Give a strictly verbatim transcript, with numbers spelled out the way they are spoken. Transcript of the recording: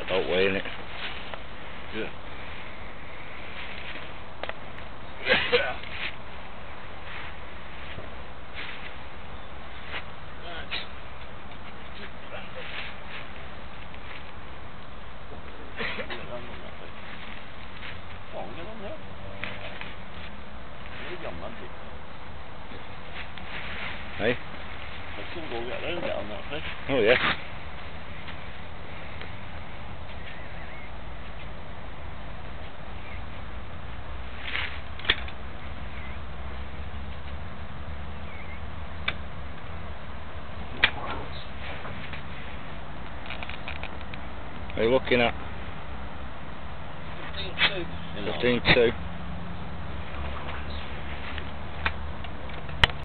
About weighing it. Yeah. Hey? I can go get there and get on that fish. Oh yes. What are you looking at? fifteen two. fifteen two.